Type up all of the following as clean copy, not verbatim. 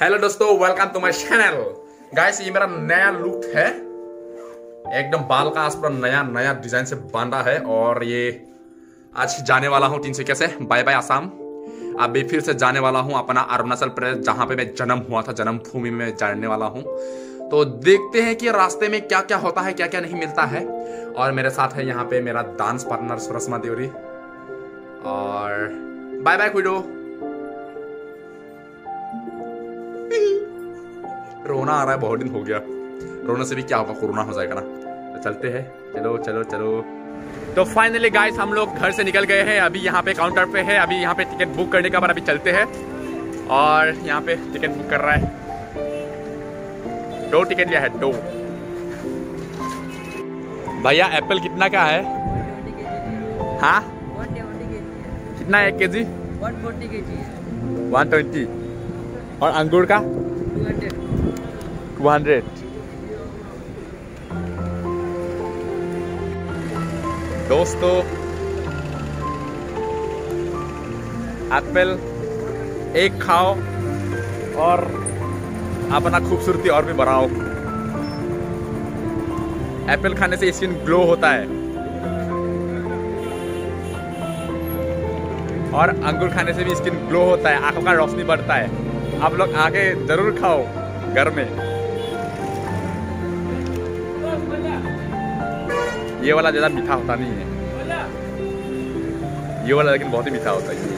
Hello दोस्तों, welcome to my channel. Guys, ये मेरा नया लुक है। एकदम बाल का आज पूरा नया नया डिजाइन से बांधा है और ये आज जाने वाला हूँ तिनसुकिया से। Bye bye Assam. अभी फिर से जाने वाला हूँ अपना अरुणाचल प्रदेश, जहाँ पे मैं जन्म हुआ था, जन्मभूमि में जाने वाला हूँ। तो देखते हैं कि रास्ते में क्या क्या होता है, क्या क्या नहीं मिलता है। और मेरे साथ है यहाँ पे मेरा डांस पार्टनर सुरसमा देवरी। और बाय बाय खुडो। रोना आ रहा है, बहुत दिन हो गया। रोने से भी क्या होगा, कोरोना हो जाएगा ना। तो चलते हैं, चलो चलो चलो। तो फाइनली गाइस, हम लोग घर से निकल गए हैं। अभी यहाँ पे काउंटर पे है, अभी यहाँ पे टिकट बुक करने के बाद अभी चलते हैं। और यहाँ पे टिकट बुक कर रहा है। 2 टिकट लिया है, 2। भैया एप्पल कितना का है? हाँ, कितना है 1 केजी? 140 kg है। 120। और अंगूर का 200। दोस्तों, एप्पल एक खाओ और अपना खूबसूरती और भी बढ़ाओ। एप्पल खाने से स्किन ग्लो होता है और अंगूर खाने से भी स्किन ग्लो होता है, आंखों का रोशनी बढ़ता है। आप लोग आके जरूर खाओ घर में। ये वाला ज़्यादा मीठा होता नहीं है, ये वाला लेकिन बहुत ही मीठा होता है।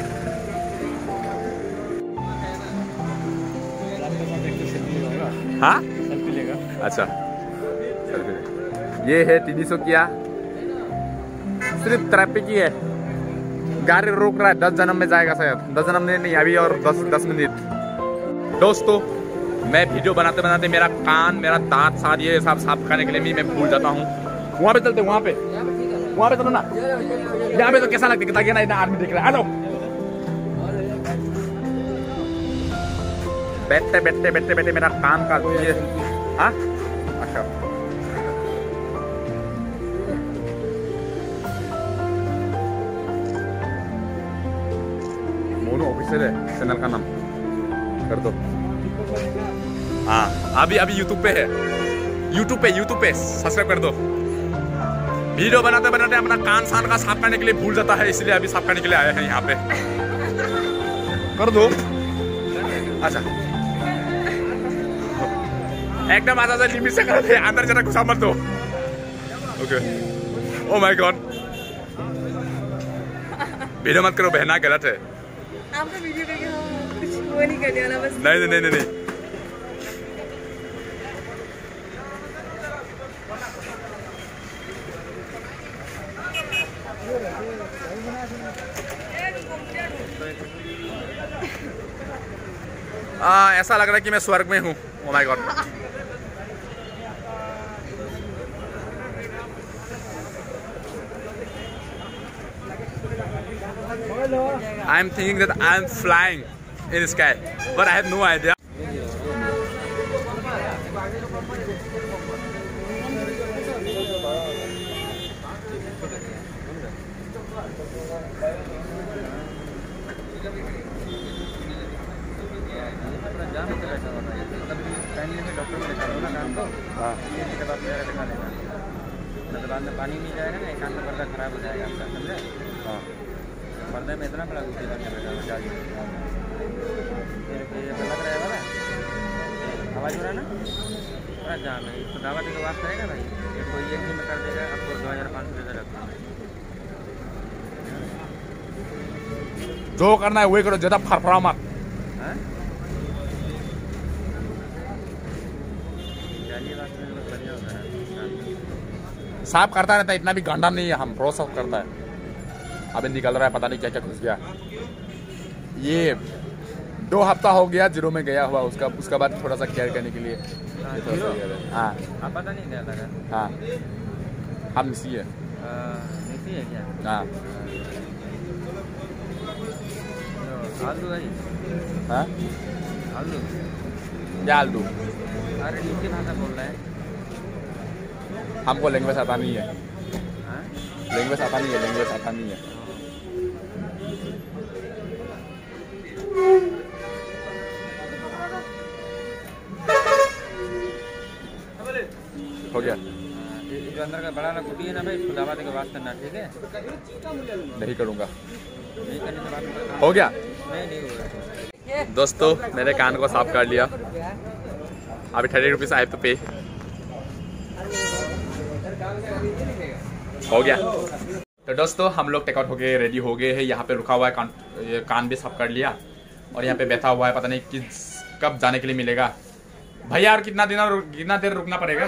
हाँ, सेल्फी लेगा। अच्छा, सेल्फी। ये है तिनसुकिया, सिर्फ ट्रैफिक ही है। गाड़ी रोक रहा है, 10 जन्म में जाएगा शायद। 10 जन्म में नहीं, अभी और 10 मिनट। दोस्तों, मैं वीडियो बनाते बनाते मेरा कान, मेरा दांत साथ ये सब साफ करने के लिए भी मैं भूल जाता हूँ। वहाँ पे चलते, वहाँ पे चलो ना। यहाँ पे तो कैसा लगता है ना, आदमी दिख रहा है। हेलो, बैठते बैठते बैठते बैठते मेरा कान का ये। हाँ, अच्छा। मोनू ऑफिसर है, चैनल का नाम कर दो। हाँ, अभी यूट्यूब पे है। यूट्यूब पे सब्सक्राइब कर दो। वीडियो बनाते बनाते अपना कान सान का साफ करने के लिए भूल जाता है, इसलिए अभी साफ करने के लिए आए हैं यहाँ पे। कर दो। अच्छा, एकदम आजा लिमिट से करते हैं, अंदर जरा घुसा मत दो। Okay. Oh my God, video मत करो बहना, गलत है। आपका वीडियो करके कुछ वो नहीं करने वाला बस। नहीं। ऐसा लग रहा है कि मैं स्वर्ग में हूँ। Oh my God. I am thinking that I am flying in the sky, but I have no idea. बाद में पानी नहीं जाएगा ना, एकांत पर्दा खराब हो जाएगा आपका, समझे? हाँ, पर्दे में इतना बड़ा गुस्से करके बैठा हुआ जाल। ये लग रहा है वाला आवाज़ हो रहा है ना, पूरा जाम है। इसको दावा देकर वापस करेगा भाई, ये कोई एक दिन में कर देगा आपको 2500 दे रखा। जो करना है वही करो, ज्यादा फरफरा मत। साफ करता रहता है, इतना भी गंदा नहीं है। हम रोज साफ करता है। अभी निकल रहा है, पता नहीं क्या क्या घुस गया। ये 2 हफ्ता हो गया जीरो में गया हुआ, उसका बाद थोड़ा सा केयर करने के लिए। हाँ, आप पता नहीं गया था? हाँ, हम निसी है। निसी है क्या? हाँ, आलू है। हाँ, आलू क्या आलू? अरे नीचे भाषा बोल रहा है। हमको लैंग्वेज आता नहीं है। लैंग्वेज आता नहीं है। हो गया। जो अंदर का बड़ा ना कुटी है ना भाई, इसको दबा देकर वाश करना, ठीक है? नहीं करूँगा। नहीं करने से बात हो गया। नहीं होगा। दोस्तों मेरे कान को साफ कर लिया, अभी 30 रुपीज़ आई तो पे हो गया। तो दोस्तों हम लोग टेकआउट हो गए, रेडी हो गए हैं। यहाँ पे रुका हुआ है, ये कान भी साफ कर लिया और यहाँ पे बैठा हुआ है, पता नहीं किस कब जाने के लिए मिलेगा भैया। और कितना देर रुकना पड़ेगा?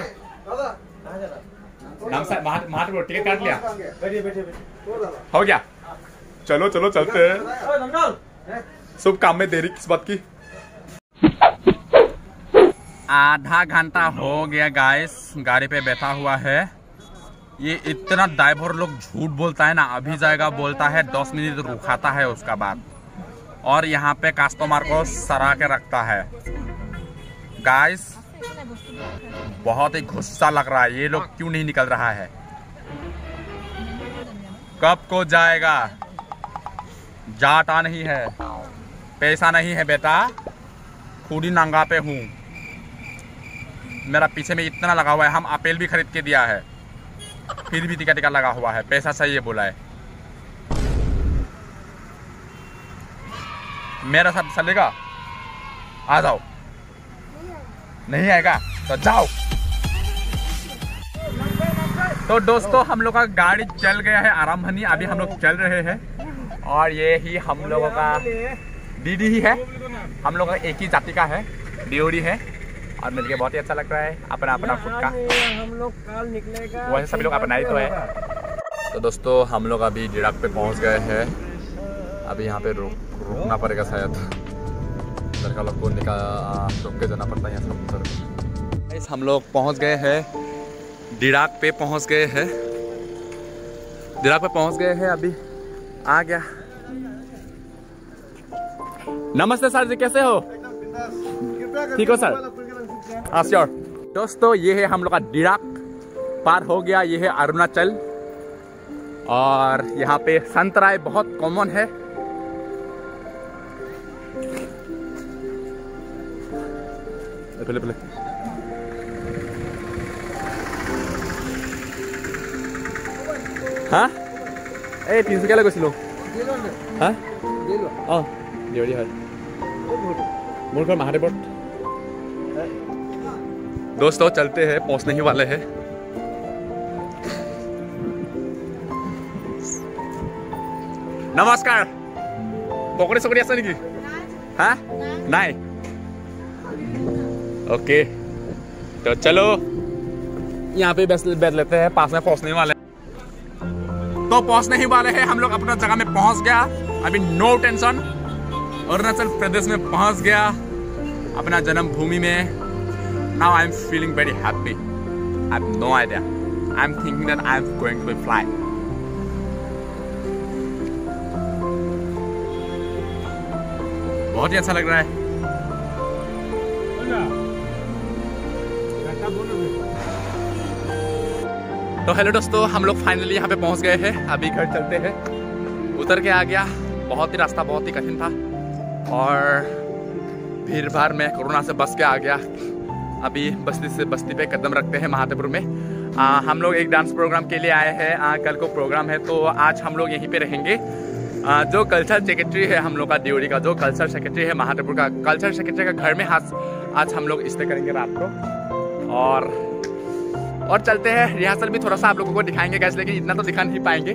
टिकट काट लिया, हो गया। चलो चलो चलते हैं, शुभ काम में देरी किस बात की। आधा घंटा हो गया गाइस, गाड़ी पे बैठा हुआ है। ये इतना ड्राइवर लोग झूठ बोलता है ना, अभी जाएगा बोलता है, 10 मिनट रुकाता है उसका बाद, और यहाँ पे कस्टमर को सरा के रखता है। गाइस बहुत ही गुस्सा लग रहा है, ये लोग क्यों नहीं निकल रहा है, कब को जाएगा? जाता नहीं है, पैसा नहीं है बेटा, खुद ही नंगा पे हूँ। मेरा पीछे में इतना लगा हुआ है, हम अपेल भी खरीद के दिया है, फिर भी टिका लगा हुआ है, पैसा चाहिए बोला है। मेरा साथ चलेगा? आ जाओ। नहीं आएगा तो जाओ। तो दोस्तों हम लोग का गाड़ी चल गया है आरामभनी, अभी हम लोग चल रहे हैं। और ये ही हम लोगों का दीदी ही है, हम लोग का एक ही जाति का है, डियोड़ी है, और मिलके बहुत ही अच्छा लग रहा है। अपना अपना खुद का हम लोग कल निकलेगा, वैसे सभी लोग अपना ही तो है। तो दोस्तों हम लोग अभी डिराक पे पहुंच गए हैं, अभी यहाँ पे रुकना पड़ेगा शायद, लड़का लोग को रुक के जाना पड़ता है यहाँ सब। हम लोग पहुँच गए हैं, डिराक पे पहुँच गए हैं, डिराक पे पहुँच गए हैं, अभी आ गया। नमस्ते सर जी, कैसे हो? ठीक हो सर? हाँ श्योर। दोस्तों ये है हम लोग का डिराक, पार हो गया, ये है अरुणाचल। और यहाँ पे संतराय बहुत कॉमन है। पहले हाँ ए 300 क्या लगो हाँ देवड़ी है मोर घर महादेव। दोस्तों चलते हैं, पहुंचने ही वाले हैं। नमस्कार, पकड़े सकड़ी आसा निकी? हाँ नहीं, ओके तो चलो यहाँ पे बैठ लेते हैं, पास में पहुंचने वाले। तो पहुंचने ही वाले हैं हम लोग, अपना जगह में पहुंच गया, अभी नो टेंशन, अरुणाचल प्रदेश में पहुंच गया, अपना जन्मभूमि में। Now I'm feeling very happy. I have no idea. I'm thinking that I'm going to fly. बहुत ही अच्छा लग रहा है। तो हेलो दोस्तों, हम लोग फाइनली यहाँ पे पहुँच गए हैं, अभी घर चलते हैं। उतर के आ गया, बहुत ही रास्ता बहुत ही कठिन था और भीड़ भाड़ में कोरोना से बच के आ गया। अभी बस्ती से बस्ती पे कदम रखते हैं महादेवपुर में। हम लोग एक डांस प्रोग्राम के लिए आए हैं, कल को प्रोग्राम है, तो आज हम लोग यहीं पे रहेंगे। जो कल्चर सेक्रेटरी है हम लोग का डियोड़ी का, जो कल्चर सेक्रेटरी है महादेवपुर का, कल्चर सेक्रेटरी का घर में आज हम लोग स्टे करेंगे रात को। और चलते हैं, रिहर्सल भी थोड़ा सा आप लोगों को दिखाएंगे गैस, लेकिन इतना तो दिखा नहीं पाएंगे।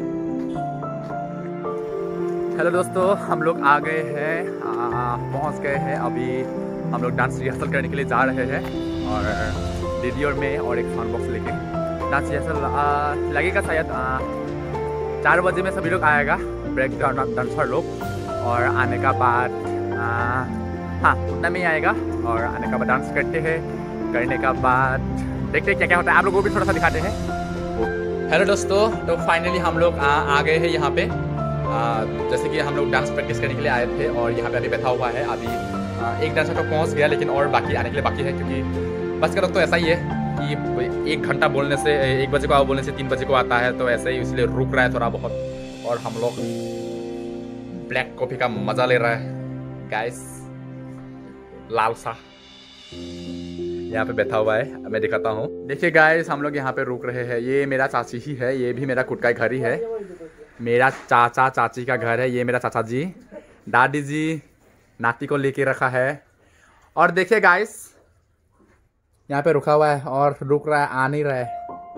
हेलो दोस्तों, हम लोग आ गए हैं, पहुंच गए हैं। अभी हम लोग डांस रिहर्सल करने के लिए जा रहे हैं, और दीदी और मैं और एक साउंड बॉक्स लेके डांस रिहर्सल लगेगा शायद 4 बजे में सभी लोग आएगा, ब्रेक डांसर लोग। और आने का बाद हाँ उतना में ही आएगा, और आने का बाद डांस करते हैं, करने का बाद देखते हैं क्या क्या होता है, आप लोगों को भी थोड़ा सा दिखाते हैं। हेलो दोस्तों, तो फाइनली हम लोग आ गए हैं यहाँ पे। जैसे कि हम लोग डांस प्रैक्टिस करने के लिए आए थे, और यहाँ पे अभी बैठा हुआ है। अभी एक डांसर तो पहुँच गया, लेकिन और बाकी आने के लिए बाकी है, क्योंकि बस का लोग तो ऐसा ही है कि 1 घंटा बोलने से 1 बजे को आओ बोलने से 3 बजे को आता है, तो ऐसे ही इसलिए रुक रहा है थोड़ा बहुत। और हम लोग ब्लैक कॉफी का मजा ले रहा है गाइस, लाल सा। यहाँ पे बैठा हुआ है, मैं दिखाता हूँ। देखिए गाइस, हम लोग यहाँ पे रुक रहे हैं। ये मेरा चाची ही है, ये भी मेरा खुद का घर ही है। मेरा चाचा चाची का घर है। ये मेरा चाचा जी, दादी जी नाती को लेके रखा है। और देखिए गाइस, यहाँ पे रुका हुआ है और रुक रहा है, आ नहीं रहा है।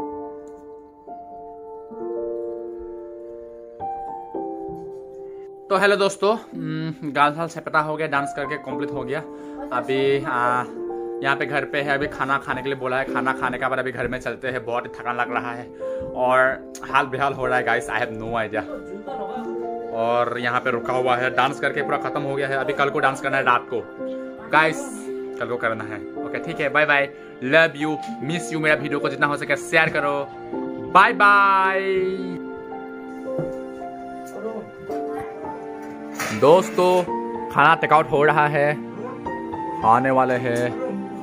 तो हेलो दोस्तों, गाल साल छपटा हो गया, डांस करके कंप्लीट हो गया। अभी यहाँ पे घर पे है, अभी खाना खाने के लिए बोला है। खाना खाने के बाद अभी घर में चलते हैं, बहुत ही थकान लग रहा है और हाल बेहाल हो रहा है guys, I have no idea. और यहाँ पे रुका हुआ है, डांस करके पूरा खत्म हो गया है। अभी कल को डांस करना है रात को गाइस, कल को करना है। ओके ठीक है, bye bye, love you, miss you. मेरा वीडियो को जितना हो सके शेयर करो। बाय बाय दोस्तों, खाना टेकआउट हो रहा है, आने वाले हैं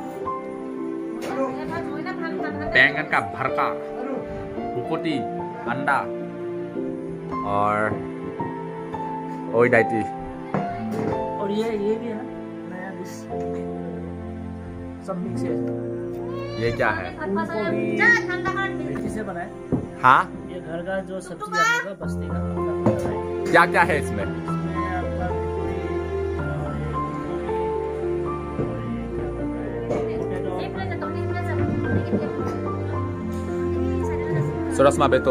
बैंगन का भरता, भुकोटी, अंडा और ओई डाइटी। और ये भी है ना नया डिश, सब मिक्स है। ये क्या है? मेथी से बना है। हाँ, ये घर का जो सब्जी आपका बस्ती का क्या क्या है इसमें? इसमें आपका सुरसमा बेतो,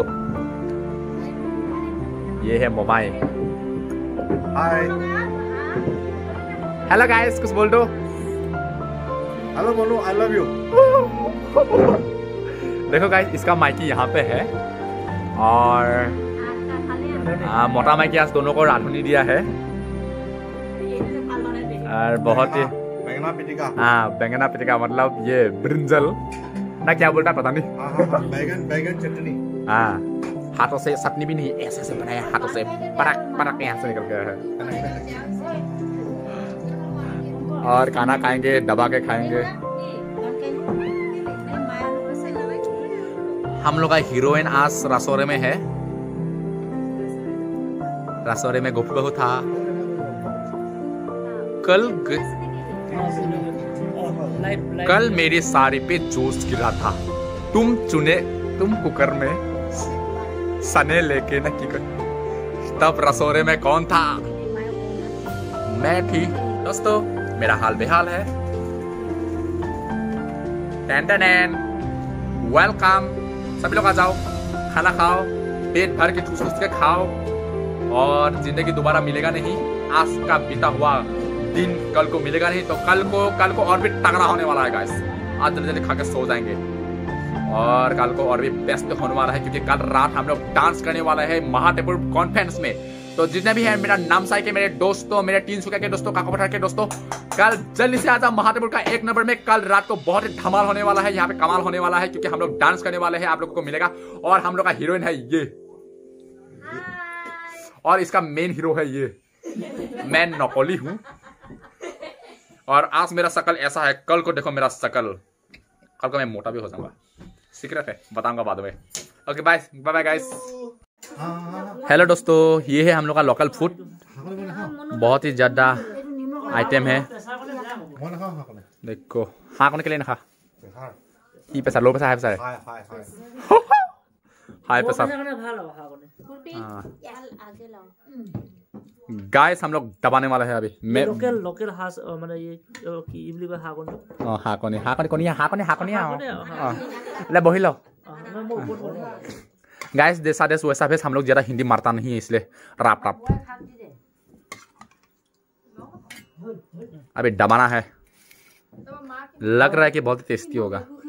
ये है मोबाइल। हाय, हेलो गाइस, कुछ बोल दो। हेलो बोलो, आई लव यू। देखो गाइस, इसका माइकी यहाँ पे है और मोटा माइकी आज दोनों को रांधुनी दिया है और बहुत ही बैंगना पिटिका। हाँ, बैंगना पिटिका मतलब ये ब्रिंजल ना, क्या बोलता है पता नहीं। बैगन चटनी। हाँ, हाथों से, चटनी भी नहीं, ऐसे से बनाया, हाथों से पड़क पड़क यहाँ से निकल गया है। और खाना खाएंगे, दबा के खाएंगे। हम लोग का हीरोइन आज रसोरे में है, रसोरे में गुफ्त बहू था। कल मेरी साड़ी पे जूस गिरा था, तुम कुकर में सने लेके न की, तब रसोरे में कौन था? मैं थी। दोस्तों, मेरा हाल बेहाल है। वेलकम, सभी लोग आ जाओ, खाना खाओ, पेट भर के ठूस के खाओ। और जिंदगी दोबारा मिलेगा नहीं, आज का बीता हुआ दिन कल को मिलेगा नहीं, तो कल को और भी तगड़ा होने वाला है गाइस। आज जल्दी जल्दी खा के सो जाएंगे और कल को और भी बेस्ट होने वाला है, क्योंकि कल रात हम लोग डांस करने वाला है महादेवपुर कॉन्फ्रेंस में। तो जितने भी हैं मेरा नामसाई के मेरे दोस्तों, मेरे 300 के दोस्तों, काकोपठार के दोस्तों, कल जल्दी से आ जाओ महादेवपुर का 1 नंबर में। कल रात को बहुत ही धमाल होने वाला है, यहाँ पे कमाल होने वाला है, क्योंकि हम लोग डांस करने वाले हैं, आप लोगों को मिलेगा। और हम लोग का हीरोइन है ये, और इसका मेन हीरो है ये। मैं नकली हूँ और आज मेरा शकल ऐसा है, कल को देखो मेरा शकल, कल को मैं मोटा भी हो जाऊंगा। सीक्रेट है, बताऊंगा बाद में। Okay bye bye guys. Hello दोस्तों, ये है हम लोग का लोकल फूड, बहुत ही ज्यादा आइटम है। देखो, हाँ कोने के लिए ना खा ही पैसा, लो पैसा, हाई पैसा है, हाई पैसा। गाइस, हम लोग दबाने वाला है अभी। मैं लोकल हास মানে ये কি ইবলি বা হাগনি হাকনি ले बही लो गाइस। जैसा देश वैसा भेस, हम लोग ज्यादा हिंदी मारता नहीं है, इसलिए राप राप अभी दबाना है। लग रहा है कि बहुत टेस्टी होगा।